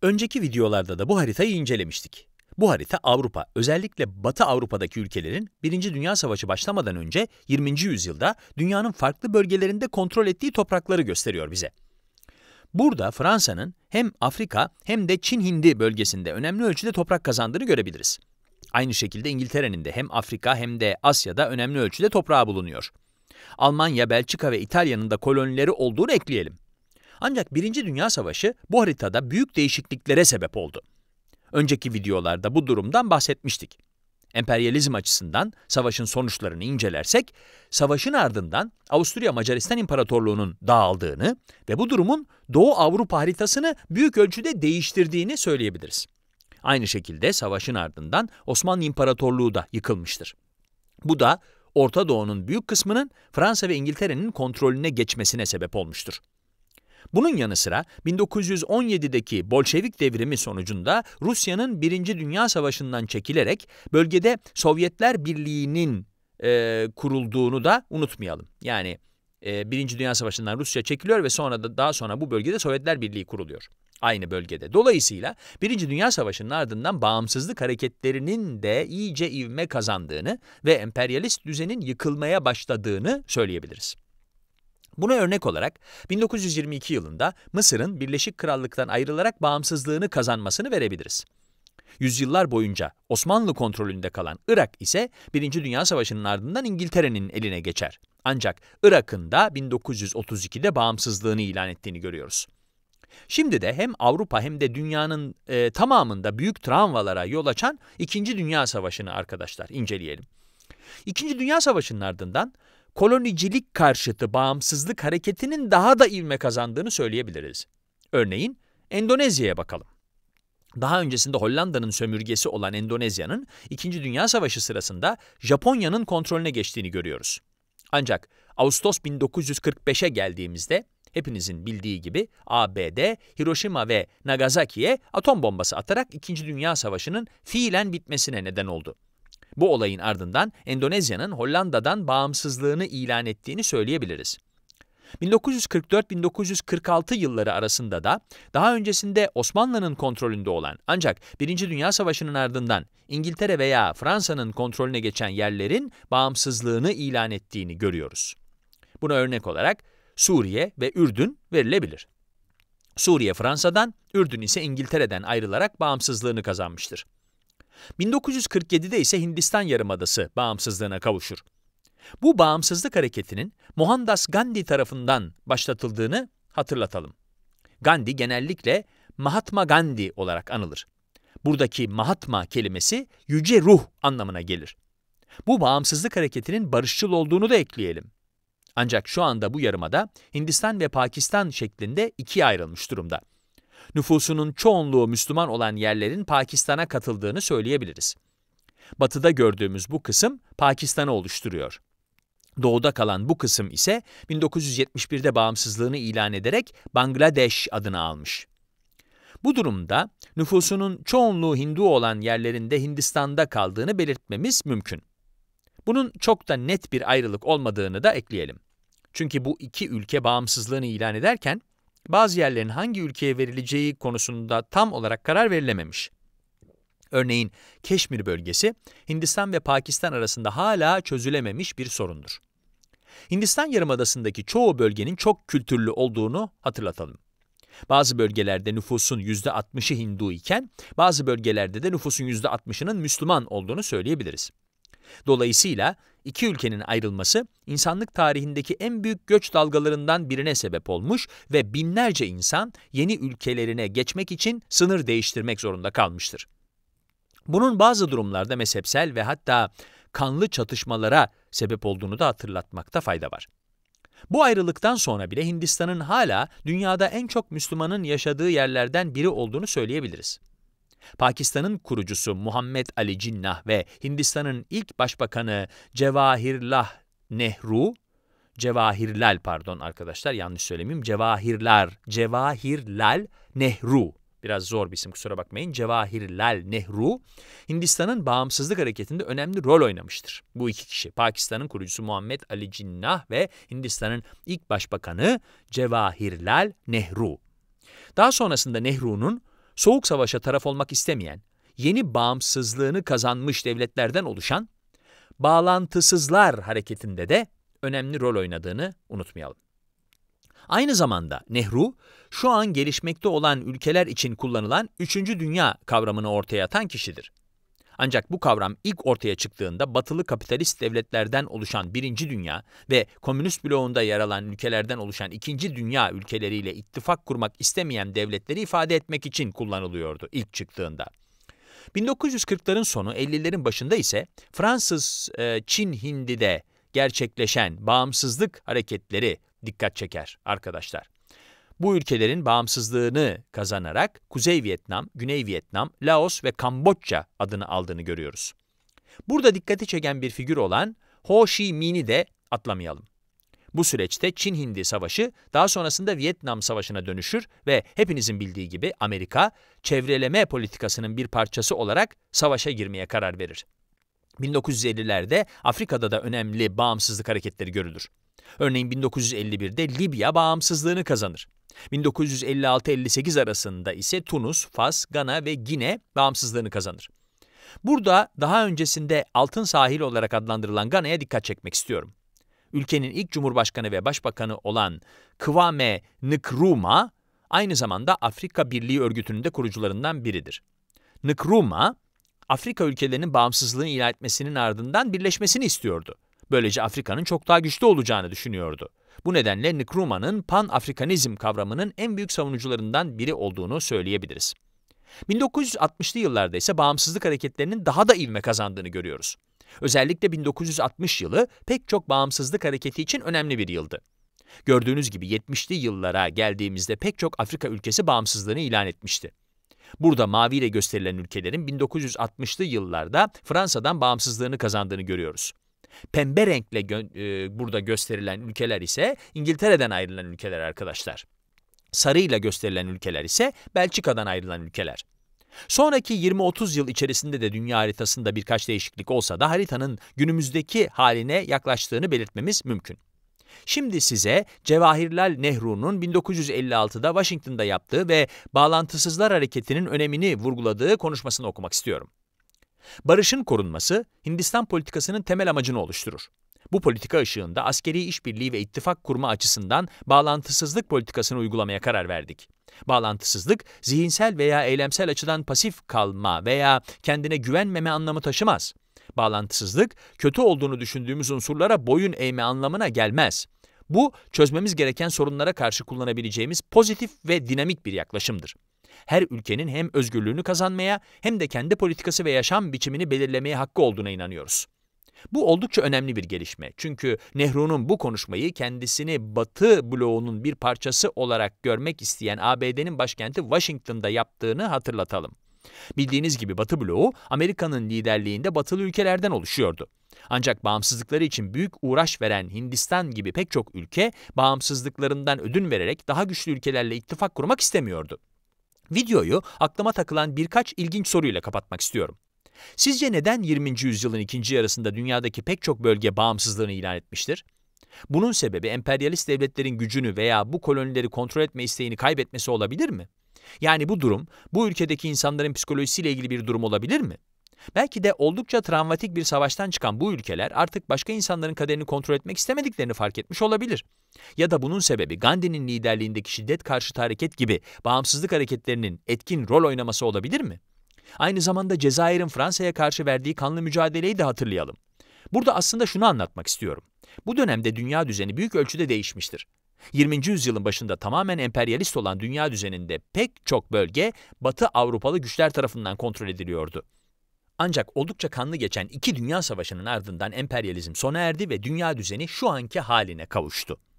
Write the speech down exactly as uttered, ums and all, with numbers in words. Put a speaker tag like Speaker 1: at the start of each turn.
Speaker 1: Önceki videolarda da bu haritayı incelemiştik. Bu harita Avrupa, özellikle Batı Avrupa'daki ülkelerin Birinci Dünya Savaşı başlamadan önce yirminci yüzyılda dünyanın farklı bölgelerinde kontrol ettiği toprakları gösteriyor bize. Burada Fransa'nın hem Afrika hem de Çin-Hindi bölgesinde önemli ölçüde toprak kazandığını görebiliriz. Aynı şekilde İngiltere'nin de hem Afrika hem de Asya'da önemli ölçüde toprağı bulunuyor. Almanya, Belçika ve İtalya'nın da kolonileri olduğunu ekleyelim. Ancak Birinci Dünya Savaşı bu haritada büyük değişikliklere sebep oldu. Önceki videolarda bu durumdan bahsetmiştik. Emperyalizm açısından savaşın sonuçlarını incelersek, savaşın ardından Avusturya Macaristan İmparatorluğu'nun dağıldığını ve bu durumun Doğu Avrupa haritasını büyük ölçüde değiştirdiğini söyleyebiliriz. Aynı şekilde savaşın ardından Osmanlı İmparatorluğu da yıkılmıştır. Bu da Orta Doğu'nun büyük kısmının Fransa ve İngiltere'nin kontrolüne geçmesine sebep olmuştur. Bunun yanı sıra bin dokuz yüz on yedideki Bolşevik devrimi sonucunda Rusya'nın Birinci Dünya Savaşı'ndan çekilerek bölgede Sovyetler Birliği'nin e, kurulduğunu da unutmayalım. Yani e, Birinci Dünya Savaşı'ndan Rusya çekiliyor ve sonra da daha sonra bu bölgede Sovyetler Birliği kuruluyor. Aynı bölgede. Dolayısıyla Birinci Dünya Savaşı'nın ardından bağımsızlık hareketlerinin de iyice ivme kazandığını ve emperyalist düzenin yıkılmaya başladığını söyleyebiliriz. Buna örnek olarak bin dokuz yüz yirmi iki yılında Mısır'ın Birleşik Krallık'tan ayrılarak bağımsızlığını kazanmasını verebiliriz. Yüzyıllar boyunca Osmanlı kontrolünde kalan Irak ise Birinci Dünya Savaşı'nın ardından İngiltere'nin eline geçer. Ancak Irak'ın da bin dokuz yüz otuz ikide bağımsızlığını ilan ettiğini görüyoruz. Şimdi de hem Avrupa hem de dünyanın e, tamamında büyük travmalara yol açan İkinci Dünya Savaşı'nı arkadaşlar inceleyelim. İkinci Dünya Savaşı'nın ardından kolonicilik karşıtı bağımsızlık hareketinin daha da ivme kazandığını söyleyebiliriz. Örneğin Endonezya'ya bakalım. Daha öncesinde Hollanda'nın sömürgesi olan Endonezya'nın İkinci Dünya Savaşı sırasında Japonya'nın kontrolüne geçtiğini görüyoruz. Ancak Ağustos bin dokuz yüz kırk beşe geldiğimizde hepinizin bildiği gibi A B D, Hiroşima ve Nagasaki'ye atom bombası atarak İkinci Dünya Savaşı'nın fiilen bitmesine neden oldu. Bu olayın ardından Endonezya'nın Hollanda'dan bağımsızlığını ilan ettiğini söyleyebiliriz. bin dokuz yüz kırk dört bin dokuz yüz kırk altı yılları arasında da daha öncesinde Osmanlı'nın kontrolünde olan ancak Birinci Dünya Savaşı'nın ardından İngiltere veya Fransa'nın kontrolüne geçen yerlerin bağımsızlığını ilan ettiğini görüyoruz. Buna örnek olarak Suriye ve Ürdün verilebilir. Suriye Fransa'dan, Ürdün ise İngiltere'den ayrılarak bağımsızlığını kazanmıştır. bin dokuz yüz kırk yedide ise Hindistan Yarımadası bağımsızlığına kavuşur. Bu bağımsızlık hareketinin Mohandas Gandhi tarafından başlatıldığını hatırlatalım. Gandhi genellikle Mahatma Gandhi olarak anılır. Buradaki Mahatma kelimesi yüce ruh anlamına gelir. Bu bağımsızlık hareketinin barışçıl olduğunu da ekleyelim. Ancak şu anda bu yarımada Hindistan ve Pakistan şeklinde ikiye ayrılmış durumda. Nüfusunun çoğunluğu Müslüman olan yerlerin Pakistan'a katıldığını söyleyebiliriz. Batıda gördüğümüz bu kısım Pakistan'ı oluşturuyor. Doğuda kalan bu kısım ise bin dokuz yüz yetmiş birde bağımsızlığını ilan ederek Bangladeş adını almış. Bu durumda nüfusunun çoğunluğu Hindu olan yerlerinde Hindistan'da kaldığını belirtmemiz mümkün. Bunun çok da net bir ayrılık olmadığını da ekleyelim. Çünkü bu iki ülke bağımsızlığını ilan ederken bazı yerlerin hangi ülkeye verileceği konusunda tam olarak karar verilememiş. Örneğin Keşmir bölgesi Hindistan ve Pakistan arasında hala çözülememiş bir sorundur. Hindistan Yarımadası'ndaki çoğu bölgenin çok kültürlü olduğunu hatırlatalım. Bazı bölgelerde nüfusun yüzde altmışı Hindu iken bazı bölgelerde de nüfusun yüzde altmışının Müslüman olduğunu söyleyebiliriz. Dolayısıyla iki ülkenin ayrılması insanlık tarihindeki en büyük göç dalgalarından birine sebep olmuş ve binlerce insan yeni ülkelerine geçmek için sınır değiştirmek zorunda kalmıştır. Bunun bazı durumlarda mezhepsel ve hatta kanlı çatışmalara sebep olduğunu da hatırlatmakta fayda var. Bu ayrılıktan sonra bile Hindistan'ın hala dünyada en çok Müslümanın yaşadığı yerlerden biri olduğunu söyleyebiliriz. Pakistan'ın kurucusu Muhammed Ali Cinnah ve Hindistan'ın ilk başbakanı Cevahirlal Nehru, Cevahirlal pardon arkadaşlar yanlış söylemeyeyim, Cevahirlar, Cevahirlal Nehru, biraz zor bir isim kusura bakmayın, Cevahirlal Nehru, Hindistan'ın bağımsızlık hareketinde önemli rol oynamıştır. Bu iki kişi, Pakistan'ın kurucusu Muhammed Ali Cinnah ve Hindistan'ın ilk başbakanı Cevahirlal Nehru. Daha sonrasında Nehru'nun Soğuk Savaş'a taraf olmak istemeyen, yeni bağımsızlığını kazanmış devletlerden oluşan Bağlantısızlar Hareketi'nde de önemli rol oynadığını unutmayalım. Aynı zamanda Nehru, şu an gelişmekte olan ülkeler için kullanılan üçüncü dünya kavramını ortaya atan kişidir. Ancak bu kavram ilk ortaya çıktığında batılı kapitalist devletlerden oluşan birinci dünya ve komünist bloğunda yer alan ülkelerden oluşan ikinci dünya ülkeleriyle ittifak kurmak istemeyen devletleri ifade etmek için kullanılıyordu ilk çıktığında. bin dokuz yüz kırkların sonu, ellilerin başında ise Fransız-Çin-Hindi'de gerçekleşen bağımsızlık hareketleri dikkat çeker arkadaşlar. Bu ülkelerin bağımsızlığını kazanarak Kuzey Vietnam, Güney Vietnam, Laos ve Kamboçya adını aldığını görüyoruz. Burada dikkati çeken bir figür olan Ho Chi Minh'i de atlamayalım. Bu süreçte Çin-Hindi Savaşı daha sonrasında Vietnam Savaşı'na dönüşür ve hepinizin bildiği gibi Amerika, çevreleme politikasının bir parçası olarak savaşa girmeye karar verir. bin dokuz yüz ellilerde Afrika'da da önemli bağımsızlık hareketleri görülür. Örneğin bin dokuz yüz elli birde Libya bağımsızlığını kazanır. bin dokuz yüz elli altı elli sekiz arasında ise Tunus, Fas, Gana ve Gine bağımsızlığını kazanır. Burada daha öncesinde Altın Sahil olarak adlandırılan Gana'ya dikkat çekmek istiyorum. Ülkenin ilk cumhurbaşkanı ve başbakanı olan Kwame Nkrumah, aynı zamanda Afrika Birliği Örgütü'nün de kurucularından biridir. Nkrumah, Afrika ülkelerinin bağımsızlığını ilan etmesinin ardından birleşmesini istiyordu. Böylece Afrika'nın çok daha güçlü olacağını düşünüyordu. Bu nedenle Nkrumah'ın Pan-Afrikanizm kavramının en büyük savunucularından biri olduğunu söyleyebiliriz. bin dokuz yüz altmışlı yıllarda ise bağımsızlık hareketlerinin daha da ivme kazandığını görüyoruz. Özellikle bin dokuz yüz altmış yılı pek çok bağımsızlık hareketi için önemli bir yıldı. Gördüğünüz gibi yetmişli yıllara geldiğimizde pek çok Afrika ülkesi bağımsızlığını ilan etmişti. Burada maviyle gösterilen ülkelerin bin dokuz yüz altmışlı yıllarda Fransa'dan bağımsızlığını kazandığını görüyoruz. Pembe renkle gö e, burada gösterilen ülkeler ise İngiltere'den ayrılan ülkeler arkadaşlar. Sarıyla gösterilen ülkeler ise Belçika'dan ayrılan ülkeler. Sonraki yirmi otuz yıl içerisinde de dünya haritasında birkaç değişiklik olsa da haritanın günümüzdeki haline yaklaştığını belirtmemiz mümkün. Şimdi size Cevahirlal Nehru'nun bin dokuz yüz elli altıda Washington'da yaptığı ve Bağlantısızlar Hareketi'nin önemini vurguladığı konuşmasını okumak istiyorum. Barışın korunması, Hindistan politikasının temel amacını oluşturur. Bu politika ışığında askeri işbirliği ve ittifak kurma açısından bağlantısızlık politikasını uygulamaya karar verdik. Bağlantısızlık, zihinsel veya eylemsel açıdan pasif kalma veya kendine güvenmeme anlamı taşımaz. Bağlantısızlık, kötü olduğunu düşündüğümüz unsurlara boyun eğme anlamına gelmez. Bu, çözmemiz gereken sorunlara karşı kullanabileceğimiz pozitif ve dinamik bir yaklaşımdır. Her ülkenin hem özgürlüğünü kazanmaya hem de kendi politikası ve yaşam biçimini belirlemeye hakkı olduğuna inanıyoruz. Bu oldukça önemli bir gelişme. Çünkü Nehru'nun bu konuşmayı kendisini Batı bloğunun bir parçası olarak görmek isteyen A B D'nin başkenti Washington'da yaptığını hatırlatalım. Bildiğiniz gibi Batı bloğu Amerika'nın liderliğinde batılı ülkelerden oluşuyordu. Ancak bağımsızlıkları için büyük uğraş veren Hindistan gibi pek çok ülke bağımsızlıklarından ödün vererek daha güçlü ülkelerle ittifak kurmak istemiyordu. Videoyu aklıma takılan birkaç ilginç soruyla kapatmak istiyorum. Sizce neden yirminci yüzyılın ikinci yarısında dünyadaki pek çok bölge bağımsızlığını ilan etmiştir? Bunun sebebi emperyalist devletlerin gücünü veya bu kolonileri kontrol etme isteğini kaybetmesi olabilir mi? Yani bu durum, bu ülkedeki insanların psikolojisiyle ilgili bir durum olabilir mi? Belki de oldukça travmatik bir savaştan çıkan bu ülkeler artık başka insanların kaderini kontrol etmek istemediklerini fark etmiş olabilir. Ya da bunun sebebi Gandhi'nin liderliğindeki şiddet karşıtı hareket gibi bağımsızlık hareketlerinin etkin rol oynaması olabilir mi? Aynı zamanda Cezayir'in Fransa'ya karşı verdiği kanlı mücadeleyi de hatırlayalım. Burada aslında şunu anlatmak istiyorum. Bu dönemde dünya düzeni büyük ölçüde değişmiştir. yirminci yüzyılın başında tamamen emperyalist olan dünya düzeninde pek çok bölge Batı Avrupalı güçler tarafından kontrol ediliyordu. Ancak oldukça kanlı geçen iki dünya savaşının ardından emperyalizm sona erdi ve dünya düzeni şu anki haline kavuştu.